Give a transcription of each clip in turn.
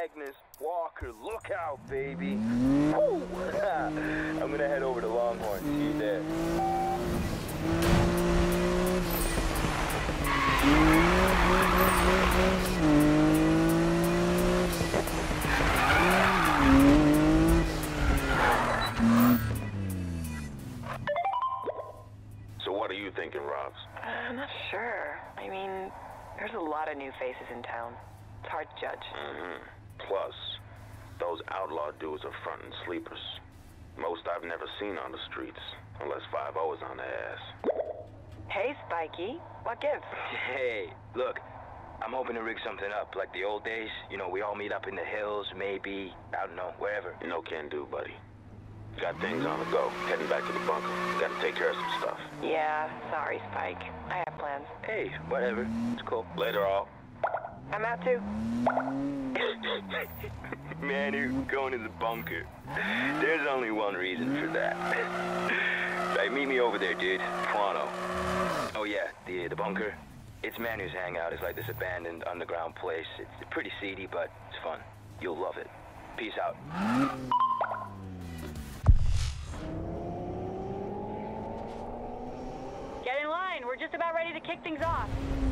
Agnes, Walker, look out, baby. Woo! I'm gonna head over to Longhorn. See you there. So what are you thinking, Robs? I'm not sure. I mean, there's a lot of new faces in town. It's hard to judge. Plus, those outlaw dudes are front and sleepers. Most I've never seen on the streets, unless 5-0 is on their ass. Hey, Spikey. What gives? Hey, look, I'm hoping to rig something up, like the old days. You know, we all meet up in the hills, maybe, I don't know, wherever. No can do, buddy. Got things on the go. Heading back to the bunker. Gotta take care of some stuff. Yeah, sorry, Spike. I have plans. Hey, whatever. It's cool. Later, all. I'm out too. Manu, going to the bunker. There's only one reason for that. Right, meet me over there, dude. Quano. Oh yeah, the bunker. It's Manu's hangout. It's like this abandoned underground place. It's pretty seedy, but it's fun. You'll love it. Peace out. Get in line. We're just about ready to kick things off.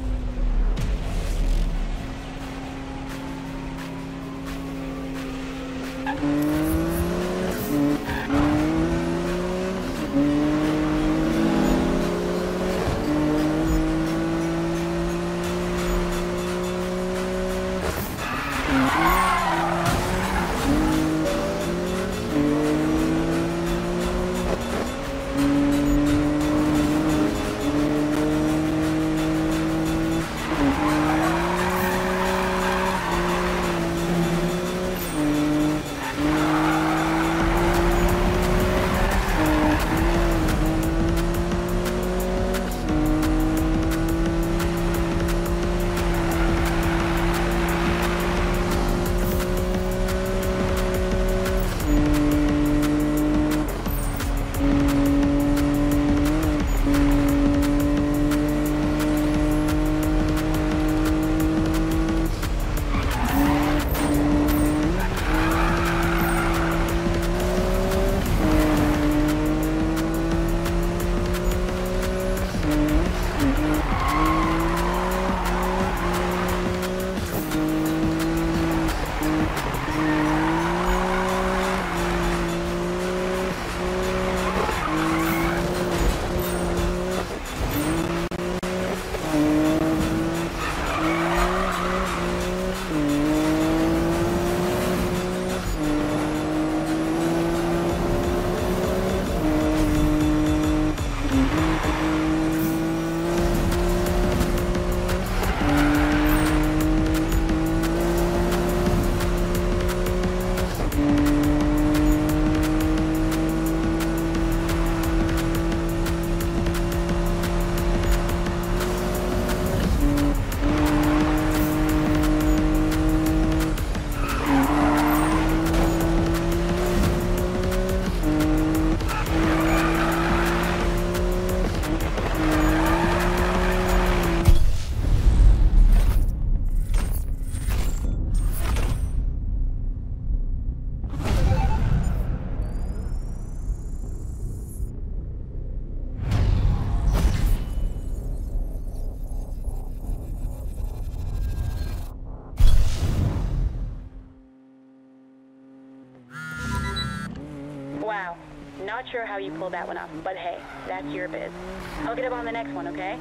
Wow. Not sure how you pulled that one off, but hey, that's your biz. I'll get up on the next one, okay?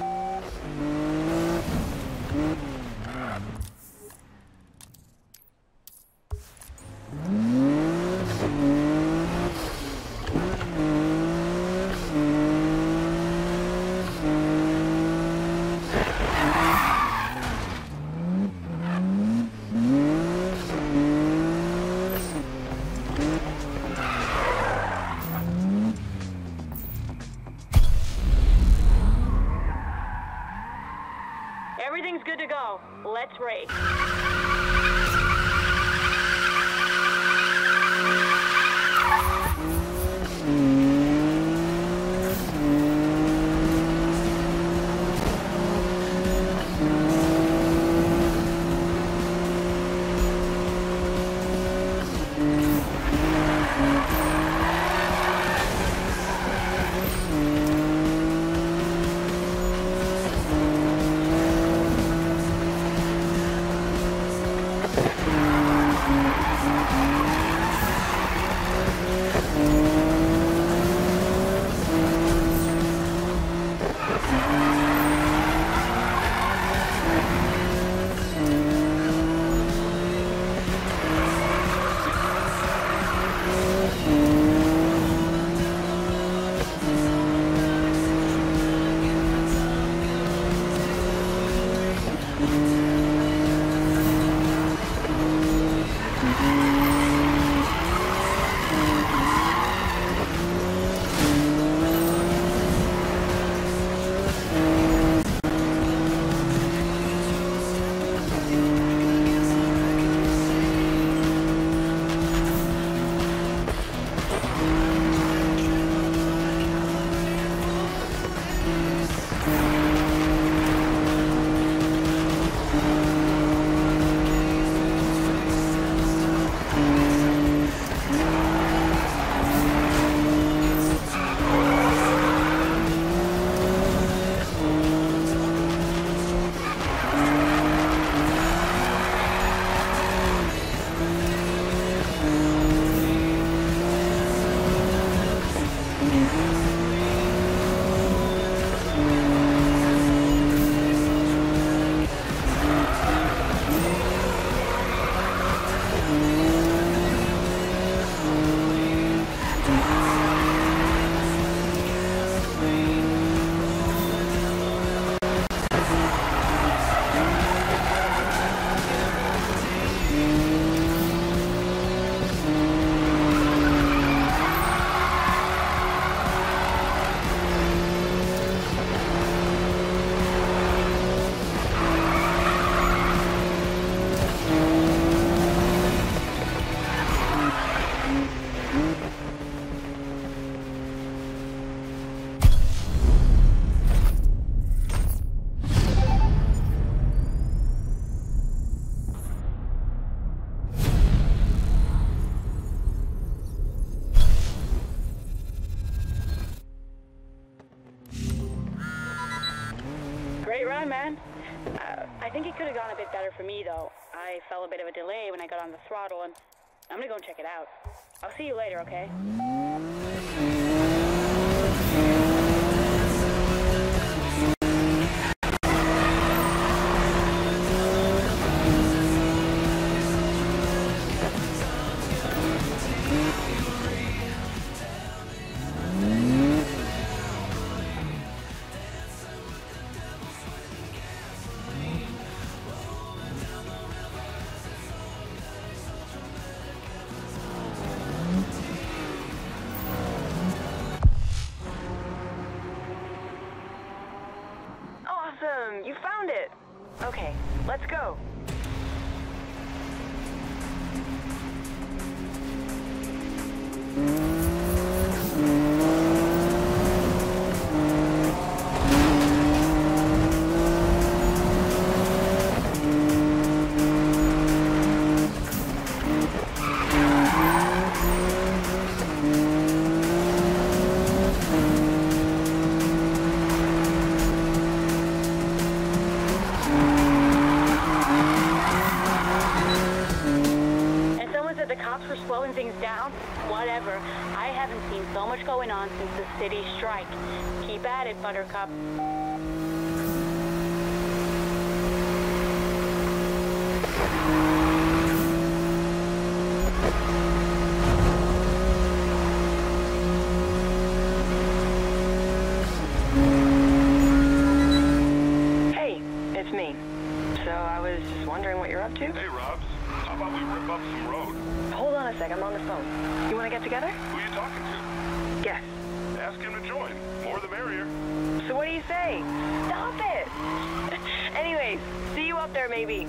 Everything's good to go. Let's race. man. I think it could have gone a bit better for me, though. I felt a bit of a delay when I got on the throttle, and I'm gonna go and check it out. I'll see you later, okay? Awesome! You found it! Okay, let's go. For slowing things down, whatever. I haven't seen so much going on since the city strike. Keep at it, Buttercup. Hey, it's me. So I was just wondering what you're up to. Hey, Robs. How about we rip up some road? Hold on a sec, I'm on the phone. You want to get together? Who are you talking to? Yes. Ask him to join. More the merrier. So what do you say? Stop it! Anyways, see you up there maybe.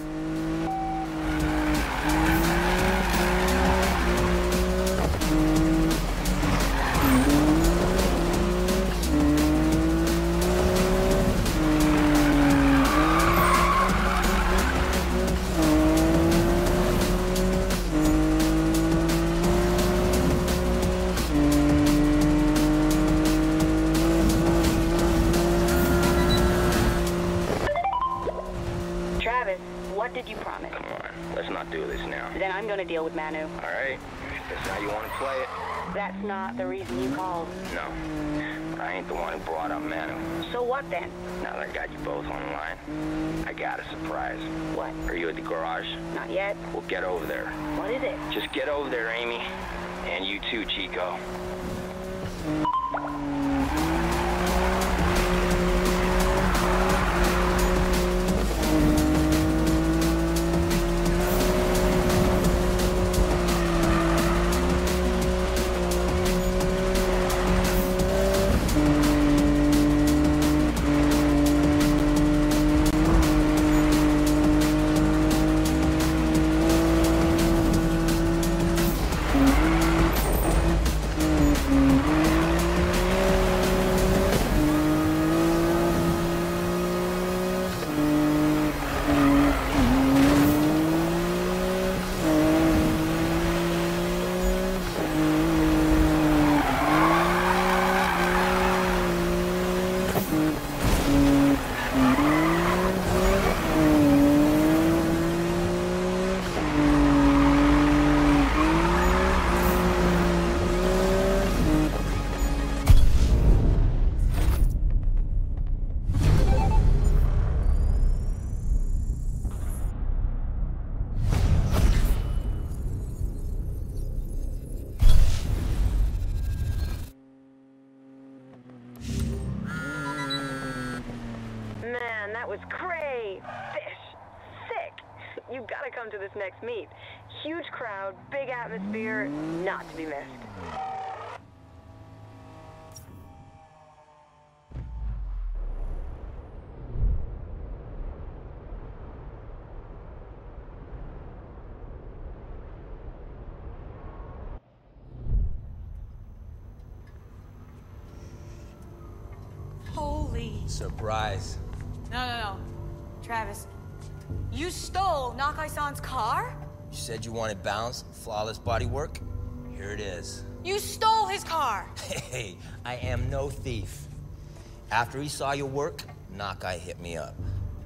What did you promise? Come on, let's not do this now. Then I'm gonna deal with Manu. All right, if that's how you want to play it. That's not the reason you called. No, I ain't the one who brought up Manu. So what then? Now that I got you both online, I got a surprise. What? Are you at the garage? Not yet. Well, get over there. What is it? Just get over there, Amy. And you too, Chico. That was great! Fish! Sick! You gotta come to this next meet. Huge crowd, big atmosphere, not to be missed. Holy... Surprise. No. Travis, you stole Nakai-san's car? You said you wanted balance, flawless body work? Here it is. You stole his car! Hey, I am no thief. After he saw your work, Nakai hit me up.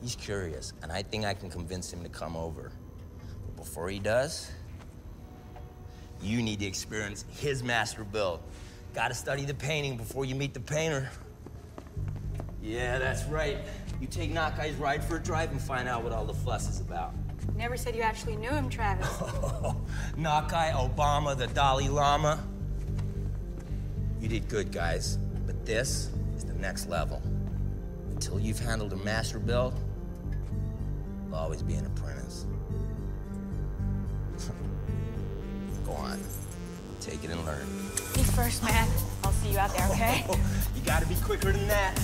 He's curious, and I think I can convince him to come over. But before he does, you need to experience his master build. Gotta study the painting before you meet the painter. Yeah, that's right. You take Nakai's ride for a drive and find out what all the fuss is about. Never said you actually knew him, Travis. Nakai, Obama, the Dalai Lama. You did good, guys. But this is the next level. Until you've handled a master build, you'll always be an apprentice. Go on. Take it and learn. Me first, man. I'll see you out there, okay? You gotta be quicker than that.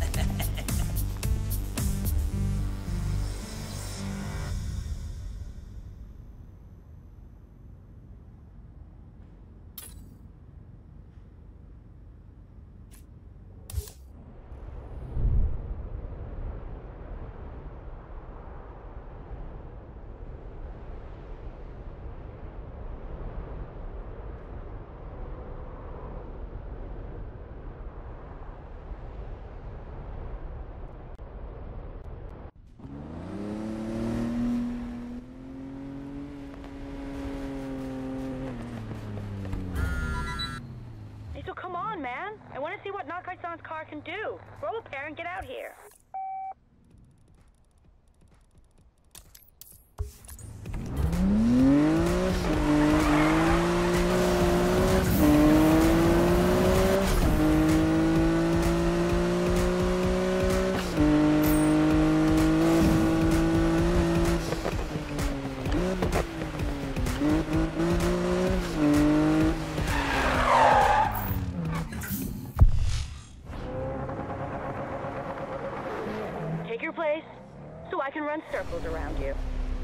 So come on, man. I want to see what Nakai-san's car can do. Roll a pair and get out here. Take your place so I can run circles around you.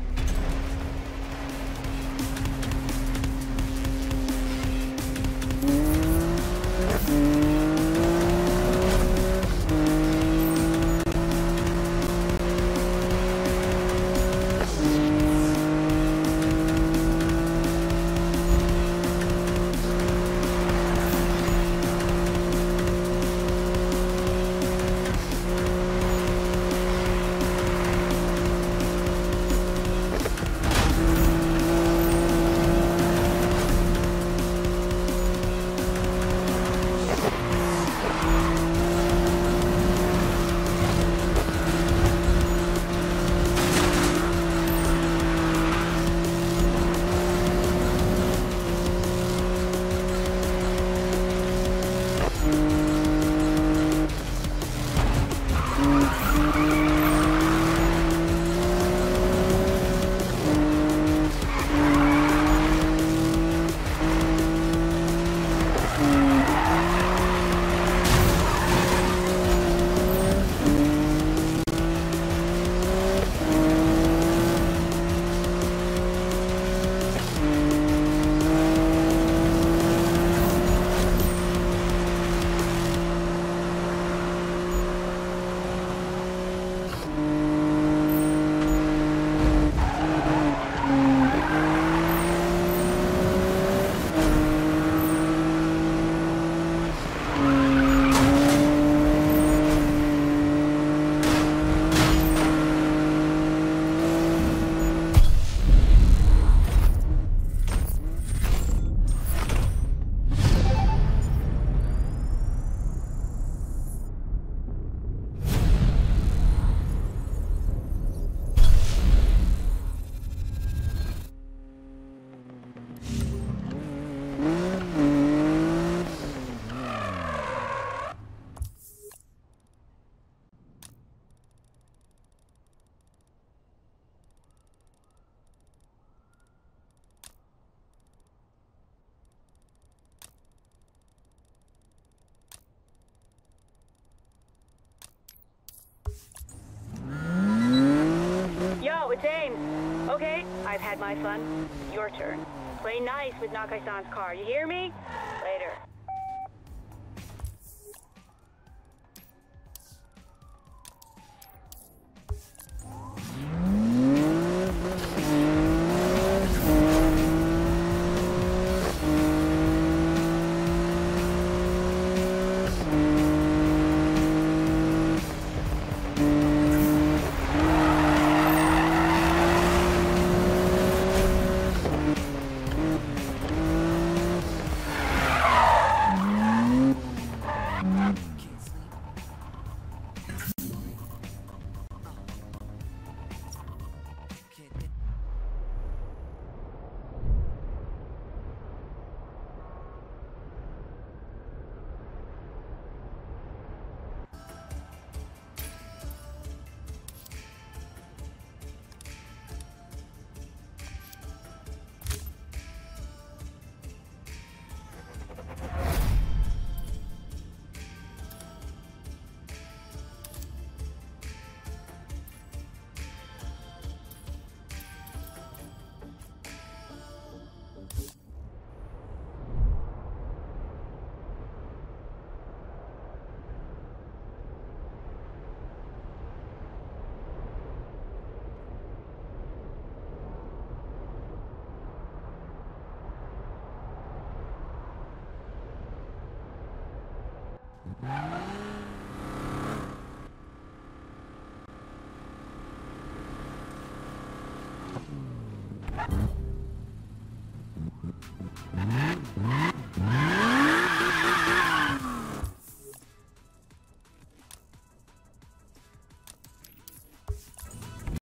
I've had my fun. Your turn. Play nice with Nakai-san's car. You hear me? Later.